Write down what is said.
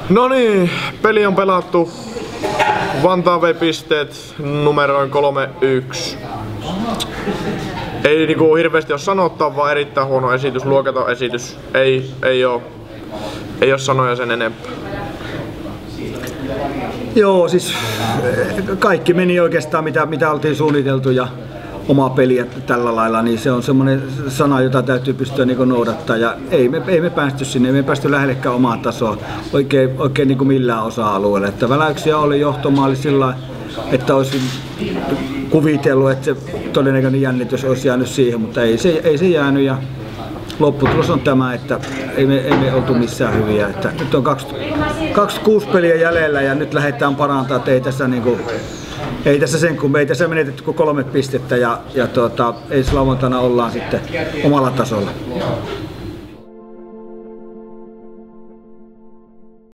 No niin, peli on pelattu. Vantaa vei pisteet numeroin 3-1. Ei niinku hirveesti oo sanottaa, vaan erittäin huono esitys, luokaton esitys. Ei oo sanoja sen enempää. Joo, siis kaikki meni oikeastaan mitä oltiin suunniteltu ja oma peliä tällä lailla, niin se on semmoinen sana, jota täytyy pystyä niinku noudattaa ja ei me päästy sinne, me päästy lähellekään omaan tasoon oikein niinku millään osa-alueella. Että väläyksiä oli johtomaali sillä, että olisin kuvitellut, että se todennäköinen jännitys olisi jäänyt siihen, mutta ei se jäänyt ja lopputulos on tämä, että ei me oltu missään hyviä. Että nyt on 26 peliä jäljellä ja nyt lähdetään parantamaan, että ei tässä menetetty kuin 3 pistettä ja ei lauantaina ollaan sitten omalla tasolla.